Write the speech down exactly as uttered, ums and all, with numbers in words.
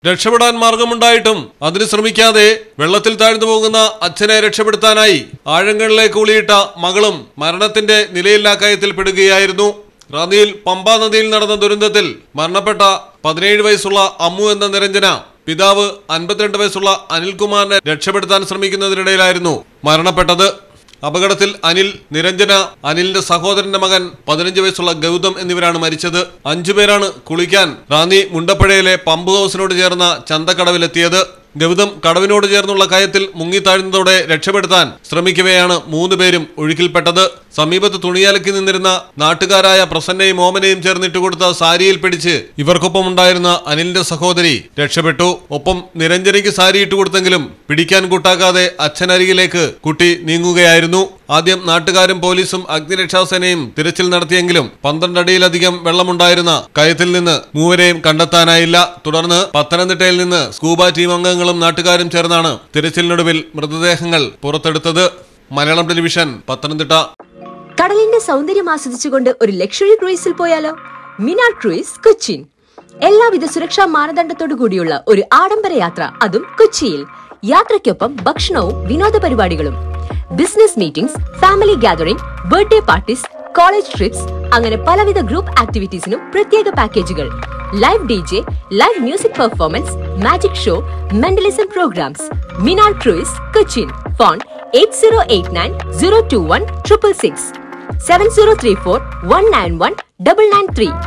രക്ഷപ്പെടാൻ മാർഗമുണ്ടായിട്ടും അതിന് ശ്രമിക്കാതെ വെള്ളത്തിൽ താഴ്ന്നു പോകുന്ന അച്ഛനെ രക്ഷപ്പെടുത്താനായി ആഴങ്ങളിലേക്ക് ഊളിയിട്ട മകളും മരണത്തിന്റെ നിലയില്ലാ കയത്തിൽ പെടുകയായിരുന്നു. റാന്നിയിൽ പമ്പാ നദിയിൽ നടന്ന ദുരന്തത്തിൽ മരണപ്പെട്ട പതിനേഴ് വയസ്സുള്ള അമ്മു എന്ന നിരഞ്ജന പിതാവ് അൻപത്തിരണ്ട് വയസ്സുള്ള അനിൽകുമാറിനെ രക്ഷപ്പെടുത്താൻ ശ്രമിക്കുന്നതിനിടയിലായിരുന്നു മരണപ്പെട്ടത്. അപകടത്തിൽ അനിൽ, നിരഞ്ജന, അനിലിന്റെ സഹോദരന്റെ മകൻ പതിനഞ്ച് വയസ്സുള്ള ഗൗതം എന്നിവരാണ് മരിച്ചത്. അഞ്ചുപേരാണ് കുളിക്കാൻ റാന്നി മുണ്ടപ്പുഴയിലെ പമ്പ് ഹൗസിനോട് ചേർന്ന ചന്തക്കടവിലെത്തിയത്. ഗൗതം കടവിനോട് ചേർന്നുള്ള കയത്തിൽ മുങ്ങിത്താഴ്ന്നതോടെ രക്ഷപ്പെടുത്താൻ ശ്രമിക്കവെയാണ് മൂന്ന് പേരും ഒഴുക്കിൽപ്പെട്ടത്. സമീപത്ത് തുണിയലക്കി നിന്നിരുന്ന നാട്ടുകാരായ പ്രസന്നയും ഓമനയും ചേർന്നിട്ട് കൊടുത്ത സാരിയിൽ പിടിച്ച് ഇവർക്കൊപ്പം ഉണ്ടായിരുന്ന അനിലിന്റെ സഹോദരി രക്ഷപ്പെട്ടു. ഒപ്പം നിരഞ്ജനയ്ക്ക് സാരി ഇട്ട് കൊടുത്തെങ്കിലും പിടിക്കാൻ കൂട്ടാക്കാതെ അച്ഛനരികിലേക്ക് കുട്ടി നീങ്ങുകയായിരുന്നു. ആദ്യം നാട്ടുകാരും പോലീസും അഗ്നിരക്ഷാസേനയും തിരച്ചിൽ നടത്തിയെങ്കിലും പന്ത്രണ്ടടിയിലധികം വെള്ളമുണ്ടായിരുന്ന കയത്തിൽ നിന്ന് മൂവരെയും കണ്ടെത്താനായില്ല. തുടർന്ന് പത്തനംതിട്ടയിൽ നിന്ന് സ്കൂബ ടീം അംഗങ്ങളും നാട്ടുകാരും ചേർന്നാണ് തിരച്ചിലിനൊടുവിൽ മൃതദേഹങ്ങൾ പുറത്തെടുത്തത്. മലയാളം ടെലിവിഷൻ, പത്തനംതിട്ട. കടലിന്റെ സൗന്ദര്യം ആസ്വദിച്ചുകൊണ്ട് ഒരു ലക്ഷറി ക്രൂയിസിൽ പോയാലോ? മിനാർ ക്രൂയിസ് കൊച്ചിൻ. എല്ലാവിധ സുരക്ഷാ മാനദണ്ഡത്തോടു കൂടിയുള്ള ഒരു ആഡംബര യാത്ര, അതും കൊച്ചിയിൽ. യാത്രയ്ക്കൊപ്പം ഭക്ഷണവും വിനോദ പരിപാടികളും, business meetings, family gathering, birthday parties, college trips, അങ്ങനെ പലവിധ ഗ്രൂപ്പ് ആക്ടിവിറ്റീസിനും പ്രത്യേക പാക്കേജുകൾ. Live D J, live music performance, magic show, mentalism programs. Minar cruise Cochin. Phone eight zero eight nine zero two one triple six, seven zero three four one nine one double nine three.